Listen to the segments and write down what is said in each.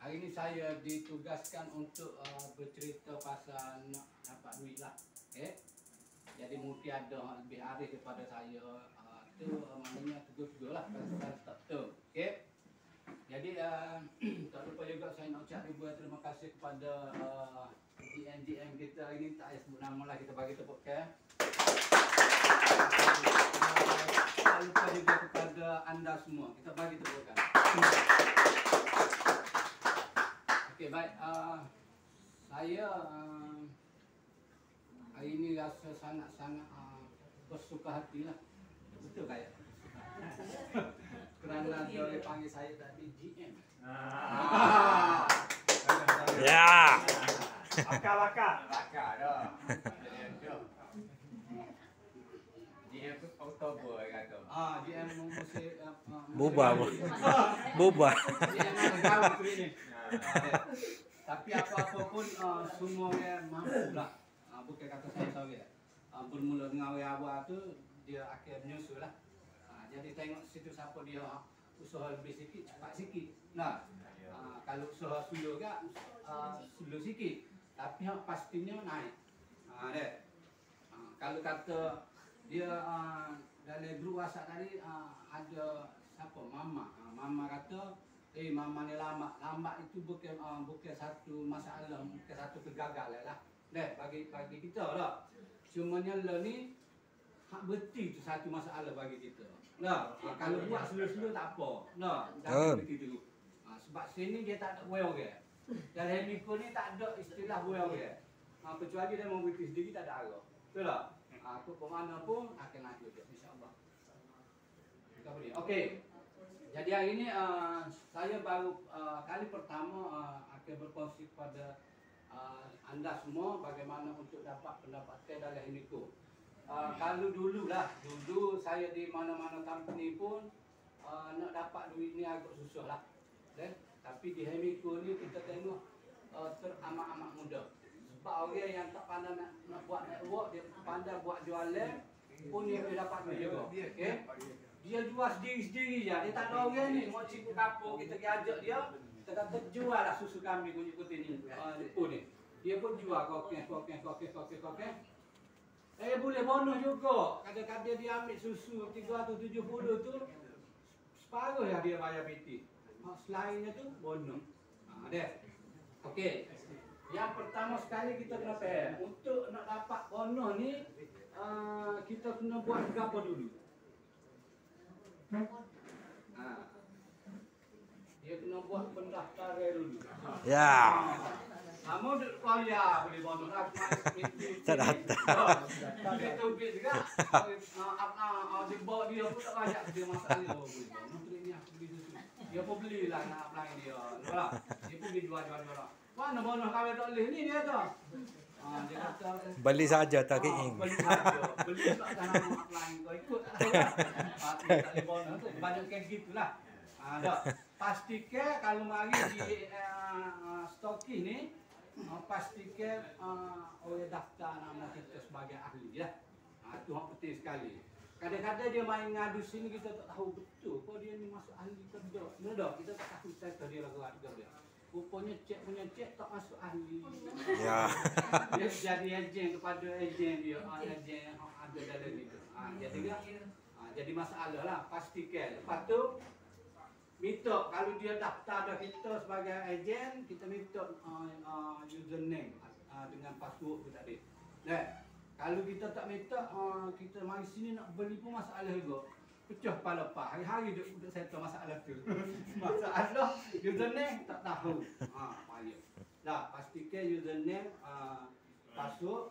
Hari ini saya ditugaskan untuk bercerita pasal nak dapat duit lah. Okay? Jadi mungkin ada lebih arif daripada saya. Itu maknanya tegur-tegur lah pasal tak betul. Okay? Jadi tak lupa juga saya nak ucap ribuan terima kasih kepada GM kita ini, tak payah sebut nama lah, kita bagi tepuk tangan. Tak lupa juga kepada anda semua, kita bagi tepuk tangan. Okey, baik. Saya hari ini rasa sangat-sangat bersuka hati lah. Betul tak ya? Kerana dia boleh panggil saya tadi GM. Ya. Bakar dah. GM tu Oktober kata. GM mesti Bubar. Bubar. GM tahu tu ini. Tapi apa-apa pun semuanya mampu lah. Bukan kata saya sorry. Bermula dengan awal tu dia akhir menyusul lah. Jadi tengok situ siapa dia usaha lebih sikit, cepat sikit. Nah, kalau usaha slow kan, slow sikit. Tapi yang pastinya naik. Kalau kata dia dalam grup WhatsApp tadi ada siapa? Mama. Mama kata, mama ni lambat itu bukan satu masalah, bukan satu kegagalan lah. Bagi kita lah. Cumanya lah ni hak berti tu satu masalah bagi kita. Nah, kalau buat slow-slow tak apa. Nah, jangan begitu. Sebab sini dia tak ada well ke. Dalam Miko ni tak ada istilah well ke. Kecuali dia mau berti sendiri tak ada arah. Betul tak? Aku ke mana pun akan ada dia, insya-Allah. Kita boleh. Okey. Jadi hari ini saya baru kali pertama akan berkongsi kepada anda semua bagaimana untuk dapat pendapatan dalam Miko. Kalau dulu saya di mana-mana company pun nak dapat duit ni agak susah lah. Tapi di Hemiko ni kita tengok teramat-amat mudah. Sebab orang yang tak pandai nak buat network, dia pandai buat jualan pun dia boleh dapat duit juga. Okay? Dia jual sendiri-sendiri je. Dia tak ada orang ni, mau cikgu kapur, kita pergi ajak dia, kita kata jual lah susu kambing kunyit ni, depo ni. Dia pun jual kokeng. Boleh bonus juga. Kadang-kadang dia ambil susu 370 tu, separuh ya dia bayar PT. Selainnya tu bonus. Okey. Yang pertama sekali kita kena faham, untuk nak dapat bonus ni kita kena buat apa dulu? Dia kena buat pendaftaran dulu. Ya. Kamu ya boleh bonus lah. Tak datang. Dia tubik juga. Dia bawa dia pun tak banyak dia masalah dia boleh bonus. Dia pun belilah nak apply dia. Dia pun dijual. Mana bonus kawin tak boleh ni dia tu. Dia kata Beli saja tak ingin. Beli saja. Beli tak nak apply kau ikut. Tak boleh bonus tu. Banyak kayak gitulah. Pastikan kalau mari di stoki ni pastikan oleh daftar nama kita sebagai ahli ya. Itu yang penting sekali. Kadang-kadang dia main ngadu sini kita tak tahu betul kok dia ni masuk ahli ke tidak. Benar kita tak tahu saya dia lagu dia. Rupanya punya cek tak masuk ahli. Ya. Dia jadi ejen kepada ejen dia, ejen yang ada dalam itu. Jadi masalah lah pastikan. Lepas tu minta kalau dia daftar dah kita sebagai ejen, kita minta username dengan password tu tadi. Kalau kita tak minta, kita mari sini nak beli pun masalah juga. Pecah kepala pak. Hari-hari duduk settle masalah tu. Masalah username tak tahu. Payah. Dah pastikan username, password.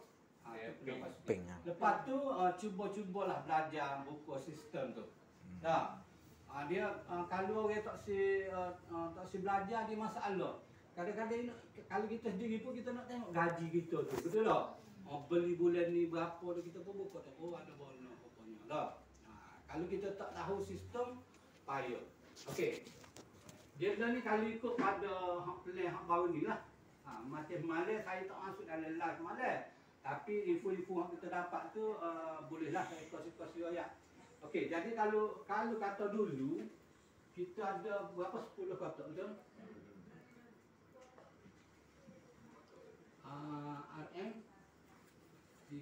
Lepas tu cuba-cubalah belajar buku sistem tu. Dah. Dia kalau orang tak si belajar dia masalah. Kadang-kadang kalau kita sendiri pun kita nak tengok gaji kita tu. Betul tak? Beli bulan ni berapa tu kita pun buka tak. Ada bonus pokoknya. Dah. Kalau kita tak tahu sistem payah. Okey. Dia ni kalau ikut pada plan hak baru ni lah. Macam malam saya tak masuk dalam live malam. Tapi info-info yang kita dapat tu bolehlah saya kongsi ayat. Okey, jadi kalau kata dulu kita ada berapa 10 kotak betul?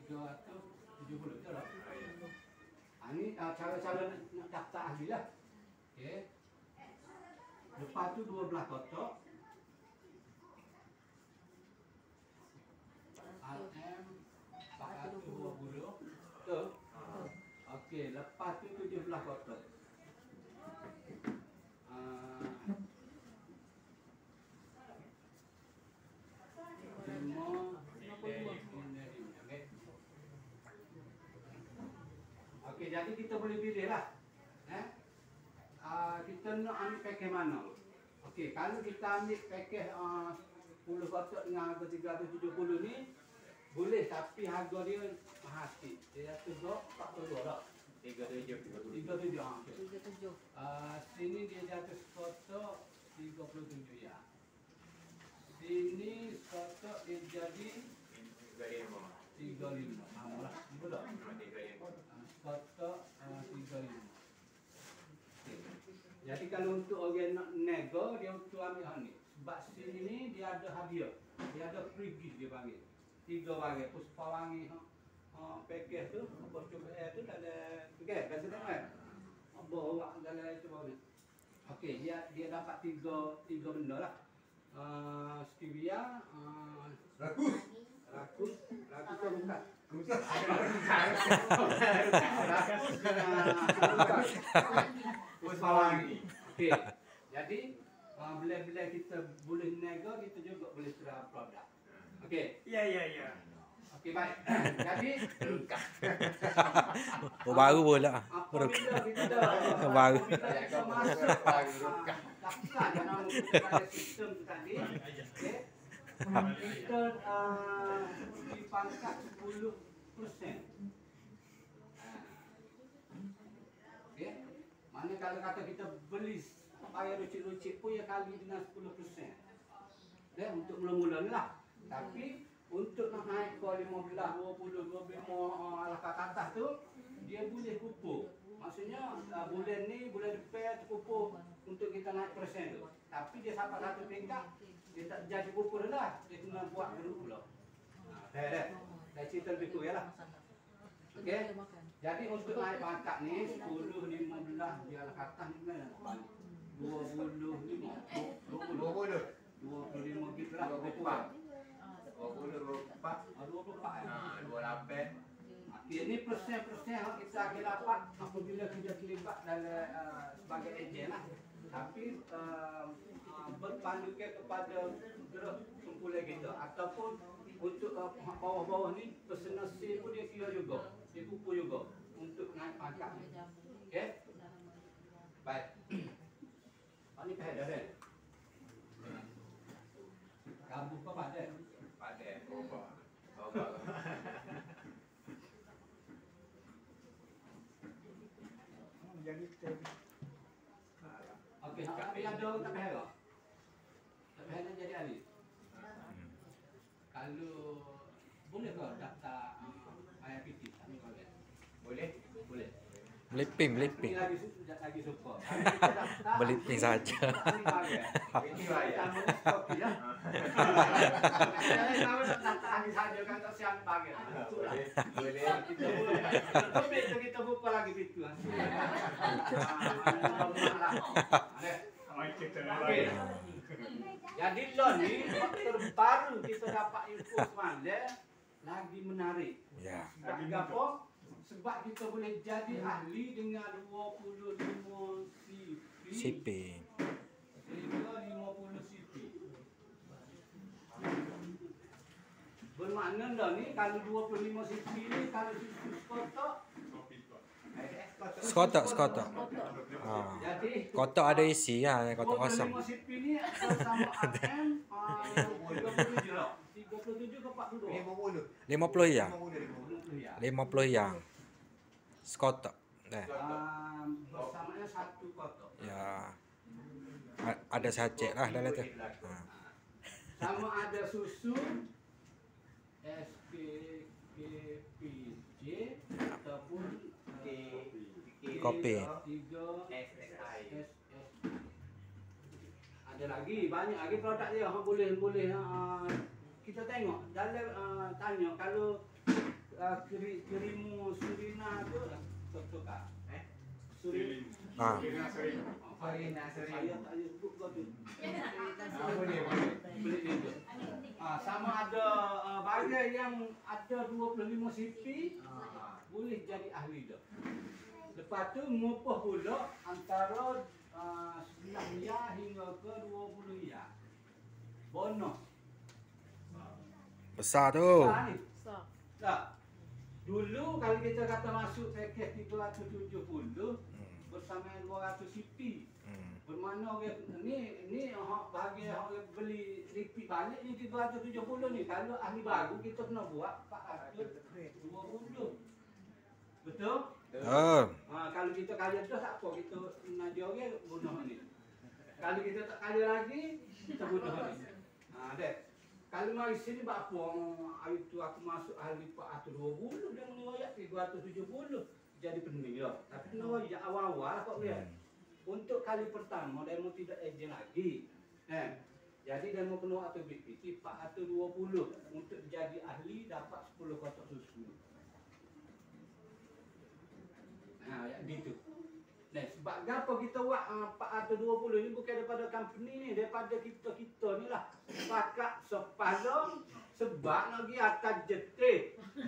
370 betul tak? Ini cara-cara nak daftar ahli lah. Okey. Lepas tu 12 kotak. RM 420. Betul? Okey, lepas tu 17 kotak. Okey, jadi kita boleh pilih lah. Kita nak ambil pakej mana? Okey, kalau kita ambil pakej 10 kotak dengan harga 370 ni boleh, tapi harga dia mahal sikit. Dia jatuh 42 tak? 37. Sini dia jatuh kotak 37 ya. Sini kotak dia jadi 35. Sama lah. Betul tak? Kotak 35. Jadi kalau untuk orang nak nego, dia untuk ambil hal ni. Sebab sini ni dia ada hadiah. Dia ada free gift dia panggil. 3 barang. Puspa wangi pakej tu, apa cuba tu dalam okey, biasa tengok kan. Apa orang dalam tu bawah ni. Okey, dia dapat 3 benda lah. Stevia, rakus tu bukan. Puspa wangi. Okey. Jadi bila kita boleh nego, kita juga boleh serah produk. Okey. Ya. Okey, baik. Jadi Baru pula. apabila kita dah Baru. kita masuk daftar dalam pada sistem tu tadi, okey. Kita dipangkat 10%. Okey. Mana kalau kata kita beli bayar lucik-lucik pun ya kali dengan 10%. Okey, untuk mula-mula ni lah. Tapi untuk nak naik ke 15, 20, 25 ala kat atas tu, dia boleh kupur. Maksudnya bulan ni, bulan depan kupur untuk kita naik persen tu. Tapi dia sampai satu tingkat, dia tak jadi kupur dah. Dia kena buat dulu pula. Dah cerita lebih kurang lah. Okey. Jadi untuk naik pangkat ni 10, 15 dia ala kat atas ni kan 25, 25 gitu lah. 24 Ini persen-persen yang kita akan dapat apabila kita terlibat dalam sebagai ejen lah. Tapi berpandukan kepada gerak kumpulan kita ataupun untuk bawah-bawah ni personal sale pun dia kira juga, dia kumpul juga untuk naik pangkat. Okey? Baik. Ini pahal dah kan? Kamu kau pada? Okey, tapi ada orang tak payah tak? Tak payah nak jadi ahli? Kalau boleh ke daftar IPT? Boleh? Boleh. Meliping. Ini lagi suka. Meliping saja. Ini tamu kopi lah. Tamu nak daftar ahli saja kan tak siap bagi. Boleh. Kita buka lagi pintu. Jadi loan ni terbaru kita dapat info semalam lagi menarik. Ya. Sebab apa? Sebab kita boleh jadi ahli dengan 25 CP. Sehingga 50 CP. Bermakna dah ni kalau 25 CP ni kalau Sekotak. Jadi Kotak ada isi lah, kotak kosong. 25 CP ni sama RM 37 lah. 37 ke 42? 50 yang. 50 ya. 50 yang. Sekotak. Bersamanya satu kotak. Ya. Ada sachet lah dalam tu. Sama ada susu SKKPJ ataupun Kopi. 3 SS. Ada lagi banyak lagi produk dia boleh kita tengok dalam tanya kalau kirimu Surina tu betul kah? Surina. Ah. Farina sering. Saya tak ada sebut kau tu. Boleh. Beli itu. Sama ada bagai yang ada 25 CP boleh jadi ahli dah. Lepas tu ngumpah pula antara 9 ya hingga ke 20 ya. Bonus. Besar tu. Besar ni. Tak. Dulu kalau kita kata masuk paket 370 bersama 200 CP. Bermakna orang ni hak bagi hak beli repeat banyak ni 370 ni. Kalau ahli baru kita kena buat 420. Betul? Oh. Kalau kita kaya dah tak apa, kita nak dia orang bunuh ni. Kalau kita tak kaya lagi, kita bunuh ni. Dek. Kalau mari sini buat apa? Hari tu aku masuk ahli 420 dia mengoyak 370 jadi pening dah. Tapi kena royak awal-awal kau lihat. Untuk kali pertama demo tidak ejen lagi. Jadi demo kena atau BPT 420 untuk jadi ahli dapat 10 kotak susu. Ya gitu. Nah, sebab apa kita buat 420 ni bukan daripada company ni, daripada kita ni lah. Pakat sepadan sebab nak pergi atas jetih.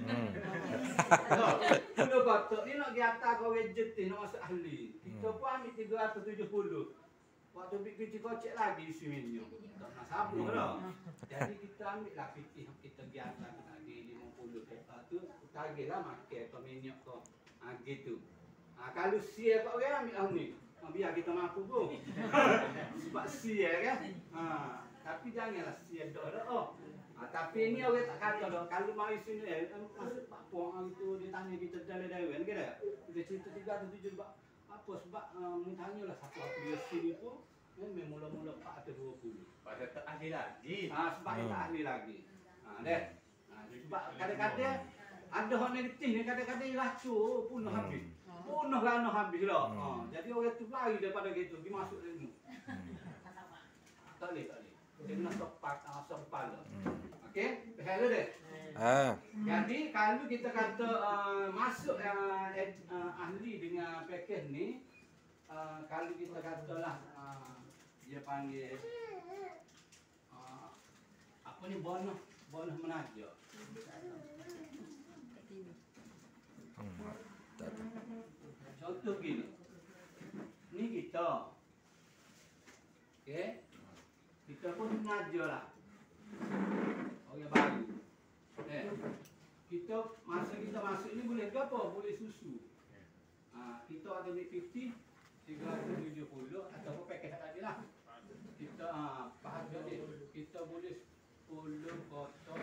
Pulau kotak ni nak pergi atas kau jetih nak masuk ahli. Kita pun ambil 370. Waktu BPT kocek lagi isi menu. Tak nak sabar dah. Jadi kita ambil lah PT kita biasa kita lagi 50 kereta tu. Tagih lah makan atau minyak kau. Gitu. Kalau sia kat orang ambil ni. Biar kita mampu pun. Sebab sia kan. Tapi janganlah sia dah. Tapi ni orang tak kata dah. Kalau mari sini masuk Pak Puang itu dia tanya kita jalan-jalan kan dah. Kita cerita 307 sebab apa sebab tanyalah satu dia sini pun memang mula-mula 420. Pasal tak ahli lagi. Sebab dia tak ahli lagi. Dek. Sebab kadang-kadang ada orang negatif ni kadang-kadang racun punuh habis. Punuh rana habis lah. Jadi orang tu lari daripada gitu, pergi masuk ilmu. Tak boleh. Dia kena sempat lah. Okey? Hello dek. Jadi kalau kita kata masuk ahli dengan paket ni, kalau kita katalah dia panggil apa ni bonus menaja. Contoh gini. Ni kita. Okey? Kita pun menaja lah. Orang baru. Kita masuk ni boleh ke apa? Boleh susu. Kita ada BPT 370 ataupun paket tadi lah. Kita bahagia dia. Kita boleh 10 kotak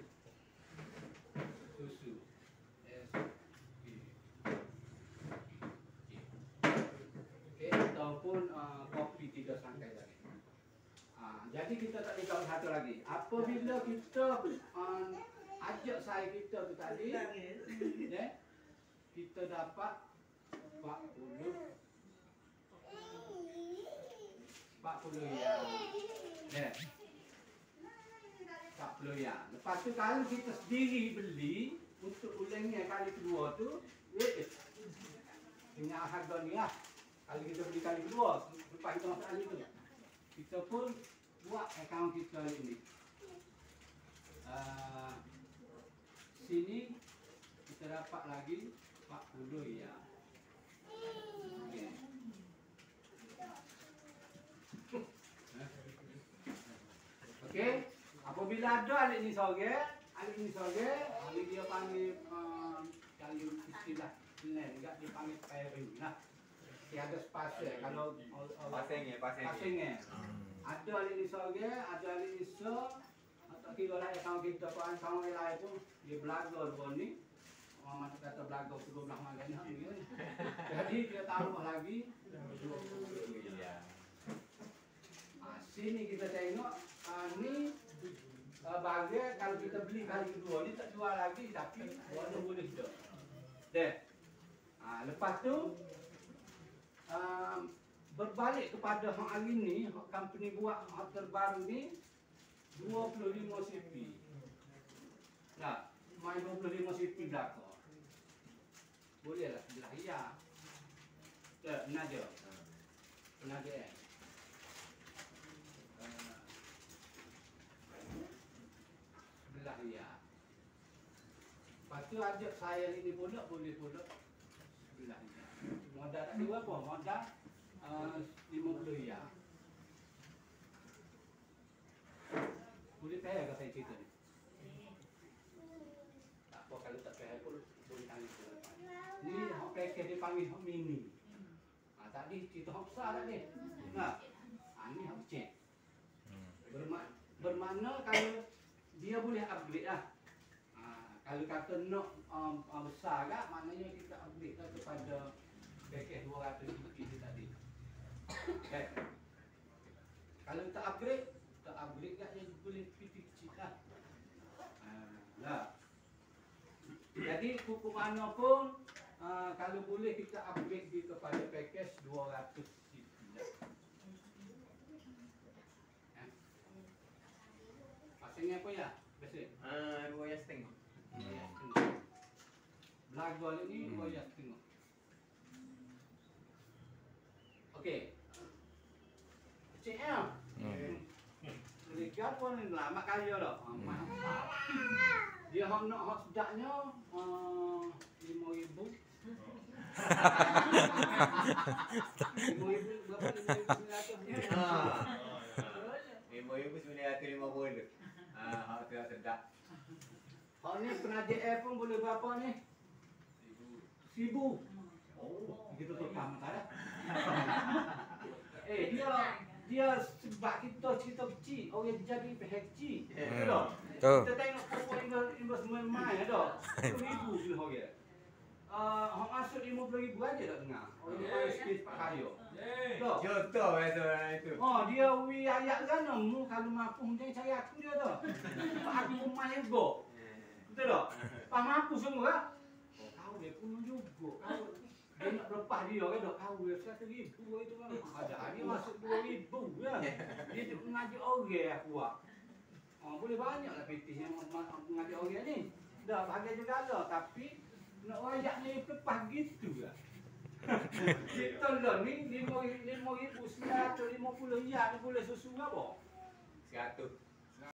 susu. Okey, ataupun kopi 3 sangkai lagi. Jadi kita tak ada satu lagi. Apabila kita ajak saya kita tu tadi, kita dapat 40 ya. 40 ya. Lepas tu kalau kita sendiri beli untuk ulangnya kali kedua tu, dengan harga ni lah. Kalau kita beli kali kedua, lepas kita masuk ahli tu, kita pun buat akaun kita ini. Sini kita dapat lagi 40 ya. Okay. Okey, apabila ada alik ni sore, alik dia panggil kalau istilah plan enggak dipanggil pairing lah. Dia ada spasial kalau pasengnya. Ada alik ni sore, ada alik ni atau kira lah account kita pun account lain pun dia belajar pun ni. Orang macam kata belajar 12 malam ni. Jadi dia taruh lagi 20 ya. Sini kita tengok ni bagai kalau kita beli kali kedua ni tak jual lagi tapi warna boleh dah. Lepas tu berbalik kepada hak hari ni, hak company buat hak terbaru ni 25 CP. Nah, main 25 cm belakang. Boleh lah sebelah iya. Benar je. Benar je. Sebelah iya. Lepas tu ajak saya ini pula boleh pula sebelah iya. Modal tak dua apa? Modal 50 iya. Boleh payah ke saya cerita ni? Tak apa kalau tak payah pun boleh tanya ke depan. Ni hok package dia panggil hok mini. Tadi cerita hok besar tak ni? Nah. Ni hok kecil. Bermakna kalau dia boleh upgrade lah. Kalau kata nak besar kan, maknanya kita upgrade lah kepada package 200 GB tu tadi. Okay. Kalau tak upgrade kan dia boleh kecil lah. Nah. Jadi kuku mana pun kalau boleh kita upgrade dia kepada package 200 GB. Pasangnya apa ya? Biasa. 2,5. Belaga ni 2,5. Okey. Cik ya. Mereka pun lama kaya dah. Dia hok nak hok sedaknya 5,000. 5,000 berapa? 5,950. Hak tu sedap. Hak ni penajuk air pun boleh berapa ni? 1,000. Oh, kita tukar mata dah. Dia sebab kita cerita kecil, orang jadi pihak kecil. Betul tak? Kita tengok pokok investment mai ada. 1,000 je orang. Hak masuk 50,000 aja dah tengah. Orang dia pakai space pak kayu. Betul. Contoh itu. Dia wi ayat sana mu kalau mampu macam cari aku dia tu. Aku pun main go. Betul tak? Pak mampu semua. Kau dia pun juga. Kau dia nak lepas dia kan dok kau dia 1,000 itu kan. Ada hari masuk 2,000 ya. Dia tu mengaji orang aku buat. Boleh banyaklah PT yang mengaji orang ni. Dah bahagia juga dah tapi nak rakyat ni lepas gitu lah. Kita lah ni 5,950 ya ni boleh susu apa? 100.